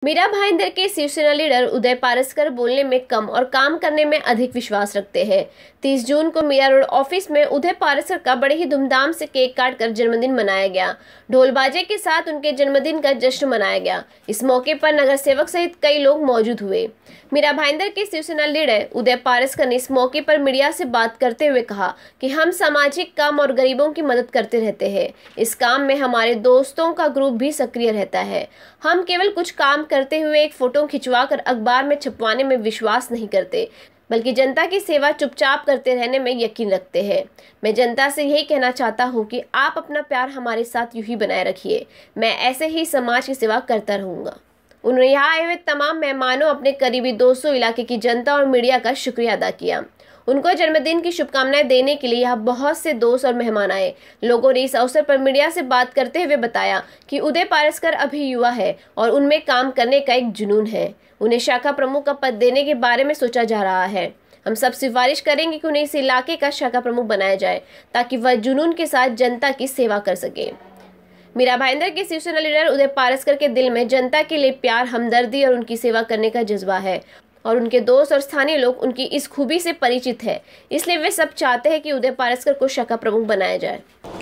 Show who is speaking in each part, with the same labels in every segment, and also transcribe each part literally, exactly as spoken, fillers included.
Speaker 1: मीरा भाईंदर के शिवसेना लीडर उदय पारसकर बोलने में कम और काम करने में अधिक विश्वास रखते हैं। तीस जून को मीरा रोड ऑफिस में उदय पारसकर का बड़े ही धूमधाम से केक काटकर जन्मदिन मनाया गया। ढोल बाजे के साथ उनके जन्मदिन का जश्न मनाया गया। इस मौके पर नगर सेवक सहित कई लोग मौजूद हुए। मीरा भाईंदर के शिवसेना लीडर उदय पारसकर ने इस मौके पर मीडिया से बात करते हुए कहा कि हम सामाजिक काम और गरीबों की मदद करते रहते हैं। इस काम में हमारे दोस्तों का ग्रुप भी सक्रिय रहता है। हम केवल कुछ काम करते हुए एक फोटो खिंचवाकर अखबार में छपवाने में विश्वास नहीं करते, बल्कि जनता की सेवा चुपचाप करते रहने में यकीन रखते हैं। मैं जनता से यही कहना चाहता हूं कि आप अपना प्यार हमारे साथ यूं ही बनाए रखिए। मैं ऐसे ही समाज की सेवा करता रहूंगा। उन्होंने यहाँ आए हुए तमाम मेहमानों, अपने करीबी दोस्तों, इलाके की जनता और मीडिया का शुक्रिया अदा किया। उनको जन्मदिन की शुभकामनाएं देने के लिए यहाँ बहुत से दोस्त और मेहमान आए। लोगों ने इस अवसर पर मीडिया से बात करते हुए बताया कि उदय पारसकर अभी युवा है और उनमें काम करने का एक जुनून है। उन्हें शाखा प्रमुख का पद देने के बारे में सोचा जा रहा है। हम सब सिफारिश करेंगे कि उन्हें इस इलाके का शाखा प्रमुख बनाया जाए ताकि वह जुनून के साथ जनता की सेवा कर सके। मीरा भाईंदर के शिवसेना लीडर उदय पारसकर के दिल में जनता के लिए प्यार, हमदर्दी और उनकी सेवा करने का जज्बा है और उनके दोस्त और स्थानीय लोग उनकी इस खूबी से परिचित है। इसलिए वे सब चाहते हैं कि उदय पारसकर को शाखा प्रमुख बनाया जाए।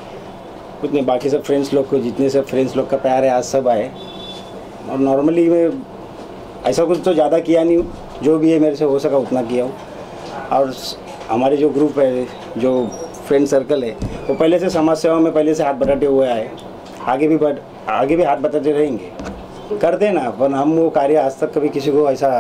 Speaker 2: कुछ नहीं, बाकी सब फ्रेंड्स लोग को, जितने सब फ्रेंड्स लोग का प्यार है, आज सब आए। और नॉर्मली मैं ऐसा कुछ तो ज़्यादा किया नहीं हूँ, जो भी है मेरे से हो सका उतना किया हूँ। और हमारे जो ग्रुप है, जो फ्रेंड सर्कल है, वो पहले से समाज सेवा में पहले से हाथ बटाते हुए आए, आगे भी बट आगे भी हाथ बटाते रहेंगे। कर देना, पर हम वो कार्य आज तक कभी किसी को ऐसा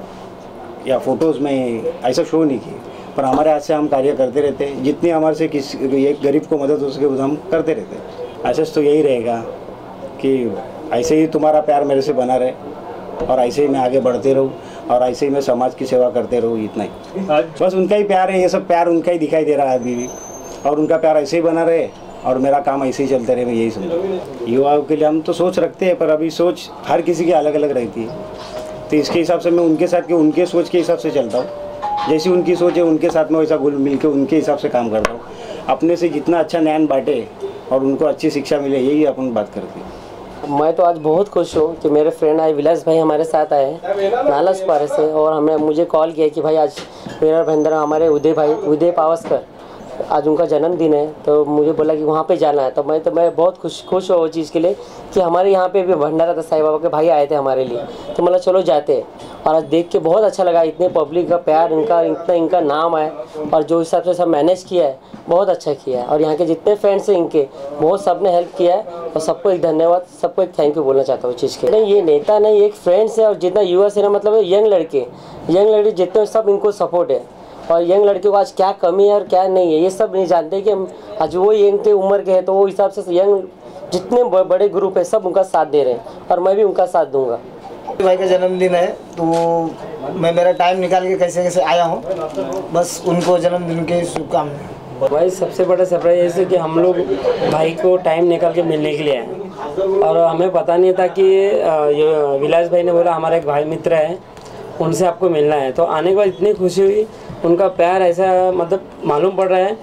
Speaker 2: या फोटोज़ में ऐसा शो नहीं किए, पर हमारे हाथ से हम कार्य करते रहते हैं। जितनी हमारे से किसी एक गरीब को मदद हो सके वो हम करते रहते हैं। ऐसा तो यही रहेगा कि ऐसे ही तुम्हारा प्यार मेरे से बना रहे और ऐसे ही मैं आगे बढ़ते रहूँ और ऐसे ही मैं समाज की सेवा करते रहूँ। इतना ही बस उनका ही प्यार है, ये सब प्यार उनका ही दिखाई दे रहा है अभी भी, और उनका प्यार ऐसे ही बना रहे और मेरा काम ऐसे ही चलते रहे। मैं यही समझूँ। युवाओं के लिए हम तो सोच रखते हैं, पर अभी सोच हर किसी की अलग अलग रहती है, तो इसके हिसाब से मैं उनके साथ के उनके सोच के हिसाब से चलता हूँ। जैसी उनकी सोच है उनके साथ में वैसा घुल मिल के उनके हिसाब से काम करता हूँ। अपने से जितना अच्छा ज्ञान बांटे और उनको अच्छी शिक्षा मिले, यही अपन बात करते हैं।
Speaker 3: मैं तो आज बहुत खुश हूँ कि मेरे फ्रेंड आए, विलास भाई हमारे साथ आए नाला पारे से, और हमें मुझे कॉल किया कि भाई आज मीरा भाईंदर हमारे उदय भाई उदय पारसकर आज उनका जन्मदिन है, तो मुझे बोला कि वहाँ पे जाना है। तो मैं तो मैं बहुत खुश खुश हूँ वो चीज़ के लिए कि हमारे यहाँ पे भी भंडारा था, साईं बाबा के भाई आए थे हमारे लिए, तो मतलब चलो जाते हैं। और आज देख के बहुत अच्छा लगा, इतने पब्लिक का प्यार, इनका इतना इनका नाम है और जो हिसाब से सब मैनेज किया है बहुत अच्छा किया है। और यहाँ के जितने फ्रेंड्स हैं इनके बहुत सब ने हेल्प किया है और सबको एक धन्यवाद, सबको एक थैंक यू बोलना चाहता हूँ चीज़ के। नहीं, ये नेता नहीं, एक फ्रेंड्स है। और जितना युवा सेना मतलब यंग लड़के यंग लड़के जितने सब इनको सपोर्ट है। और यंग लड़कियों को आज क्या कमी है और क्या नहीं है ये सब नहीं जानते कि हम आज वो यंग के उम्र के हैं, तो वो हिसाब से यंग जितने बड़े ग्रुप है सब उनका साथ दे रहे हैं और मैं भी उनका साथ दूंगा।
Speaker 4: भाई का जन्मदिन है तो मैं मेरा टाइम निकाल के कैसे कैसे आया हूँ, बस उनको जन्मदिन की शुभकामनाएं।
Speaker 5: भाई सबसे बड़ा सरप्राइज है कि हम लोग भाई को टाइम निकाल के मिलने के लिए आए और हमें पता नहीं था कि विलास भाई ने बोला हमारा एक भाई मित्र है, उनसे आपको मिलना है। तो आने के बाद इतनी खुशी हुई, उनका प्यार ऐसा मतलब मालूम पड़ रहा है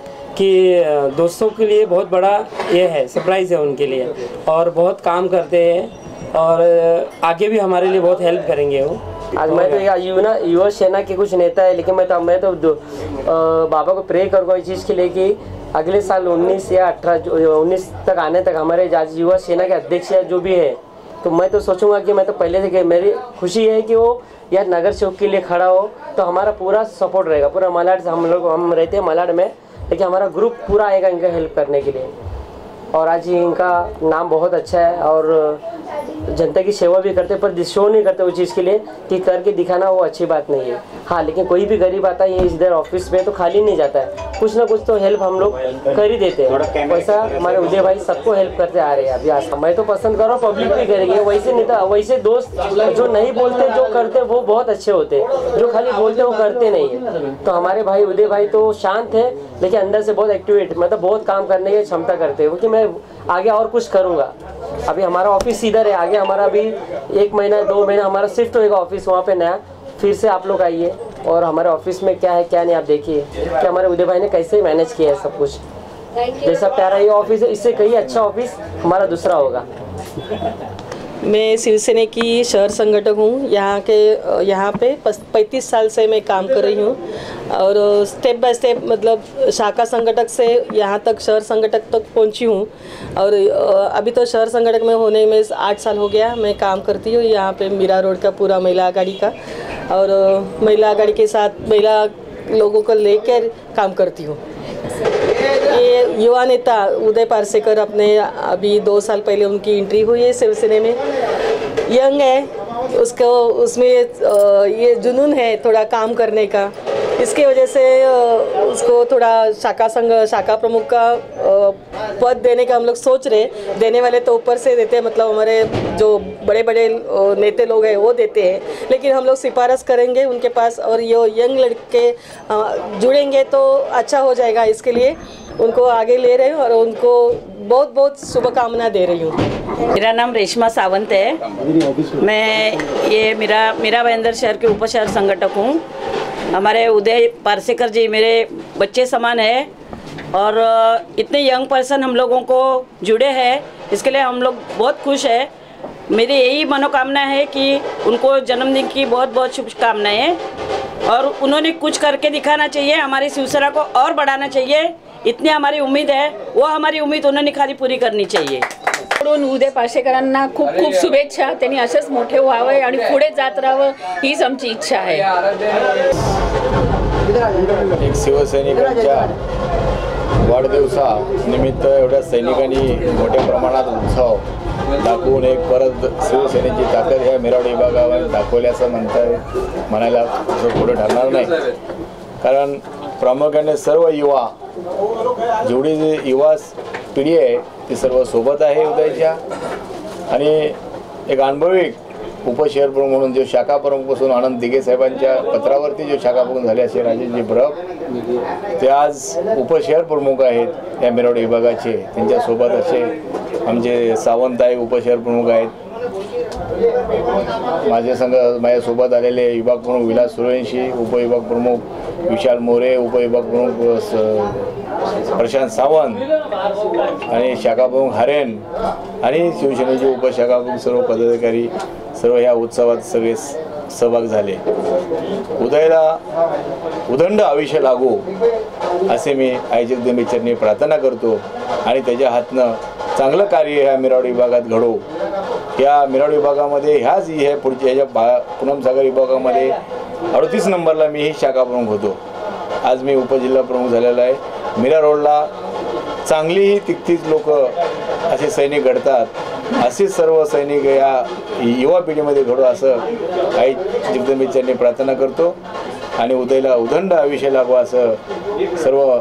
Speaker 5: कि दोस्तों के लिए बहुत बड़ा ये है, सरप्राइज़ है उनके लिए। और बहुत काम करते हैं और आगे भी हमारे लिए बहुत हेल्प करेंगे वो।
Speaker 3: आज मैं तो युवा युवा सेना के कुछ नेता है, लेकिन मैं तो मैं तो बाबा को प्रे करूँगा इस चीज़ के लिए कि अगले साल उन्नीस या अठारह उन्नीस तक आने तक हमारे युवा सेना के अध्यक्ष या जो भी है, तो मैं तो सोचूंगा कि मैं तो पहले से मेरी खुशी है कि वो या नगर सेवक के लिए खड़ा हो, तो हमारा पूरा सपोर्ट रहेगा। पूरा मलाड से हम लोग हम रहते हैं मलाड में, लेकिन हमारा ग्रुप पूरा आएगा इनका हेल्प करने के लिए। और आज इनका नाम बहुत अच्छा है और जनता की सेवा भी करते, पर शो नहीं करते उस चीज़ के लिए कि करके दिखाना वो अच्छी बात नहीं है। हाँ, लेकिन कोई भी गरीब आता है इधर ऑफिस में तो खाली नहीं जाता है, कुछ ना कुछ तो हेल्प हम लोग कर ही देते हैं। वैसा हमारे उदय भाई सबको हेल्प करते आ रहे हैं अभी आज। मैं तो पसंद कर रहा हूँ पब्लिक भी करेंगे, वैसे नहीं था वैसे दोस्त जो नहीं बोलते जो करते वो बहुत अच्छे होते, जो खाली बोलते वो करते नहीं है। तो हमारे भाई उदय भाई तो शांत है लेकिन अंदर से बहुत एक्टिवेट, मतलब बहुत काम करने की क्षमता करते हैं, क्योंकि मैं आगे और कुछ करूँगा। अभी हमारा ऑफिस इधर है, आगे हमारा अभी एक महीना दो महीना हमारा शिफ्ट होएगा ऑफिस वहाँ पे नया, फिर से आप लोग आइए और हमारे ऑफिस में क्या है क्या नहीं आप देखिए कि हमारे उदय भाई ने कैसे मैनेज किया है सब कुछ। जैसा प्यारा ये ऑफिस है, इससे कहीं अच्छा ऑफिस हमारा दूसरा होगा।
Speaker 6: मैं शिवसेना की शहर संगठक हूँ। यहाँ के यहाँ पे पैंतीस साल से मैं काम कर रही हूँ और स्टेप बाय स्टेप मतलब शाखा संगठक से यहाँ तक शहर संगठक तक पहुँची हूँ। और अभी तो शहर संगठक में होने में आठ साल हो गया मैं काम करती हूँ यहाँ पे मीरा रोड का पूरा महिला आघाड़ी का, और महिला आघाड़ी के साथ महिला लोगों को लेकर काम करती हूँ। ये युवा नेता उदय पारसेकर अपने अभी दो साल पहले उनकी एंट्री हुई है शिवसेना में। यंग है, उसको उसमें ये जुनून है थोड़ा काम करने का, इसके वजह से उसको थोड़ा शाखा संघ शाखा प्रमुख का पद देने का हम लोग सोच रहे। देने वाले तो ऊपर से देते हैं, मतलब हमारे जो बड़े बड़े नेता लोग हैं वो देते हैं, लेकिन हम लोग सिफारिश करेंगे उनके पास और ये यंग लड़के जुड़ेंगे तो अच्छा हो जाएगा। इसके लिए उनको आगे ले रहे हूँ और उनको बहुत बहुत शुभकामना दे रही हूँ।
Speaker 7: मेरा नाम रेशमा सावंत है। मैं ये मेरा मेरा भाईंदर शहर के उप शहर संगठक हूँ। हमारे उदय पारसेकर जी मेरे बच्चे समान है और इतने यंग पर्सन हम लोगों को जुड़े हैं, इसके लिए हम लोग बहुत खुश हैं। मेरी यही मनोकामना है कि उनको जन्मदिन की बहुत बहुत शुभकामनाएं, और उन्होंने कुछ करके दिखाना चाहिए, हमारी शिवसेना को और बढ़ाना चाहिए, इतनी हमारी उम्मीद है। वो हमारी उम्मीद उन्होंने खाली पूरी करनी चाहिए।
Speaker 8: उदय पारसेकरांना खूप खूप शुभेच्छा। त्यांनी असेच मोठे व्हावे आणि पुढे जात राहावं हीच आमची इच्छा आहे।
Speaker 9: एक शिवसैनिकांच्या वाढदिवसा निमित्त एवढ्या सैनिकांनी मोठ्या प्रमाणात उत्सव दाखवून एक परत शिवसेनेची ताकद ह्या मिराड विभागावर दाखवली असं म्हणताय म्हणायला पुढे ठरणार नाही। कारण प्रामुख्याने सर्व युवा जेवढी युवा पिढी आहे ती सर्व सोबत आहे उदयच्या, आणि एक अनुभवी उपशहर प्रमुख म्हणून जो शाखा प्रमुखपासून आनंद दिघे साहेबांच्या पत्रावरती जो शाखा प्रमुख झाले असे राजेशजी ब्रब ते आज उपशहर प्रमुख आहेत या मिराड विभागाचे। त्यांच्यासोबत असे आमचे सावंत आहे उपशहर प्रमुख आहेत। माझे संघ माझ्यासोबत आलेले विभाग प्रमुख विलास सूर्यवंशी, उपविभाग प्रमुख विशाल मोरे, उपविभाग प्रमुख प्रशांत सावंत आणि शाखा प्रमुख हरेन आणि शिवसेनेचे उपशाखा प्रमुख सर्व पदाधिकारी सर्व ह्या उत्सवात सगळे सहभाग झाले। उदयला उदंड आयुष्य लागो असे मी आई जगदंबेचरणी प्रार्थना करतो आणि त्याच्या हातनं चांगलं कार्य ह्या मिराड विभागात घडो। या मिराड विभागामध्ये ह्याच हे पुढच्या ह्याच्या बा पूनमसागर विभागामध्ये अडतीस नंबरला मी ही शाखा प्रमुख होतो। आज मी उपजिल्हा प्रमुख झालेला आहे। मीरा रोडला चांगलीही तितकीच लोक असे सैनिक घडतात, असेच सर्व सैनिक या युवा पिढीमध्ये घडो असं आई जगदंबेचरणी प्रार्थना करतो आणि उदयला उदंड आयुष्य लागो असं सर्व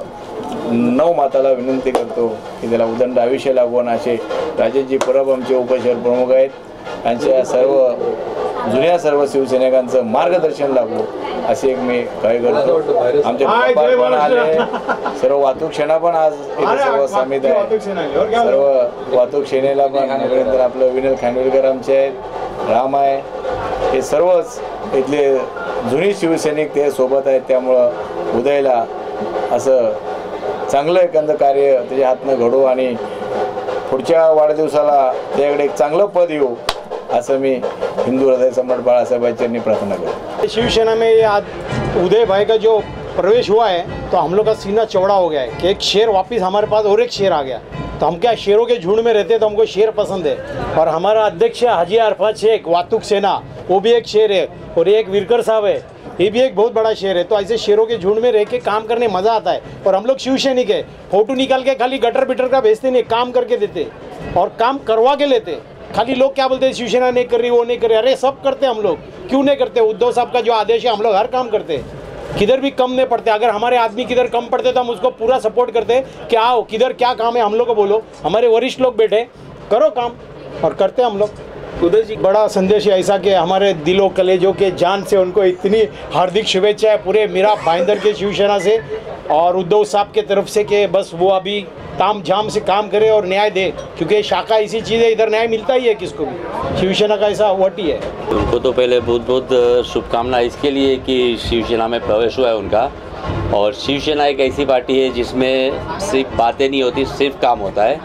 Speaker 9: नऊ माताला विनंती करतो की त्याला उदंड आयुष्य लागवून असे राजेशजी परब आमचे उपशहर प्रमुख आहेत, त्यांच्या सर्व जुन्या सर्व शिवसैनिकांचं मार्गदर्शन लागू असे एक मी काय करतो। आमचे पण आले, सर्व वाहतूक सेना पण आज सर्व सामील आहे। सर्व वाहतूक सेनेला पण नंतर आपलं विनोद खानविलकर आमचे आहेत, राम आहे, हे सर्वच इथले जुनी शिवसैनिक ते सोबत आहेत। त्यामुळं उदयला असं चांगलं एखादं कार्य त्याच्या हातनं घडो आणि पुढच्या वाढदिवसाला त्याकडे एक चांगलं पद येऊ असं मी हिंदू हृदय सम्राट बाळासाहेबांनी प्रार्थना करतो।
Speaker 10: शिवसेना में आज उदय भाई का जो प्रवेश हुआ है तो हम लोग का सीना चौड़ा हो गया है कि एक शेर वापस हमारे पास और एक शेर आ गया। तो हम क्या शेरों के झुंड में रहते हैं, तो हमको शेर पसंद है। और हमारा अध्यक्ष हाजी अरफात शेख वातुक सेना वो भी एक शेर है, और एक विरकर साहब है ये भी एक बहुत बड़ा शेर है। तो ऐसे शेरों के झुंड में रह के काम करने मज़ा आता है। और हम लोग शिवसैनिक है, फोटो निकाल के खाली गटर बिटर का भेजते नहीं, काम करके देते और काम करवा के लेते। खाली लोग क्या बोलते हैं शिवसेना नहीं कर रही, वो नहीं कर रही, अरे सब करते हम लोग, क्यों नहीं करते? उद्धव साहब का जो आदेश है हम लोग हर काम करते हैं, किधर भी कम नहीं पड़ते। अगर हमारे आदमी किधर कम पड़ते तो हम उसको पूरा सपोर्ट करते कि आओ किधर क्या काम है हम लोग को बोलो, हमारे वरिष्ठ लोग बैठे करो काम, और करते हम लोग। उदय जी बड़ा संदेश है ऐसा कि हमारे दिलों कलेजों के जान से उनको इतनी हार्दिक शुभेच्छा है पूरे मीरा भाईंदर के शिवसेना से और उद्धव साहब के तरफ से कि बस वो अभी ताम झाम से काम करे और न्याय दे, क्योंकि शाखा ऐसी चीज़ है इधर न्याय मिलता ही है किसको भी, शिवसेना का ऐसा वट ही है।
Speaker 11: उनको तो पहले बहुत बहुत शुभकामना इसके लिए कि शिवसेना में प्रवेश हुआ है उनका। और शिवसेना एक ऐसी पार्टी है जिसमें सिर्फ बातें नहीं होती, सिर्फ काम होता है।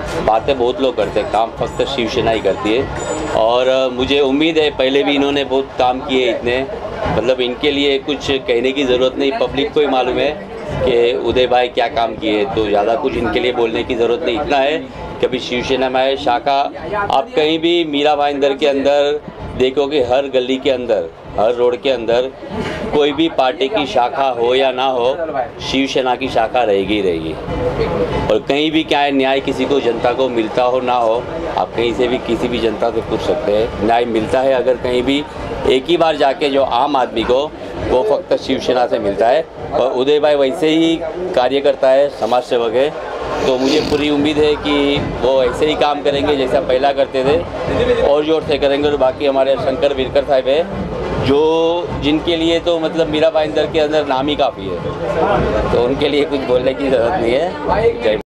Speaker 11: बातें बहुत लोग करते हैं, काम फक्त शिवसेना ही करती है। और मुझे उम्मीद है, पहले भी इन्होंने बहुत काम किए इतने, मतलब इनके लिए कुछ कहने की ज़रूरत नहीं, पब्लिक को ही मालूम है कि उदय भाई क्या काम किए, तो ज़्यादा कुछ इनके लिए बोलने की ज़रूरत नहीं। इतना है कि अभी शिवसेना में है शाखा, आप कहीं भी मीरा भाईंदर के अंदर देखोगे, हर गली के अंदर, हर रोड के अंदर कोई भी पार्टी की शाखा हो या ना हो, शिवसेना की शाखा रहेगी ही रहेगी। और कहीं भी क्या है, न्याय किसी को जनता को मिलता हो ना हो, आप कहीं से भी किसी भी जनता से पूछ सकते हैं, न्याय मिलता है अगर कहीं भी एक ही बार जाके जो आम आदमी को, वो फक्त शिवसेना से मिलता है। और उदय भाई वैसे ही कार्य करता है, समाज सेवक है, तो मुझे पूरी उम्मीद है कि वो ऐसे ही काम करेंगे जैसा पहला करते थे, और जोर से करेंगे। और बाकी हमारे शंकर वीरकर साहब है, जो जिनके लिए तो मतलब मीरा भाईंदर के अंदर नाम ही काफ़ी है, तो उनके लिए कुछ बोलने की ज़रूरत नहीं है। जय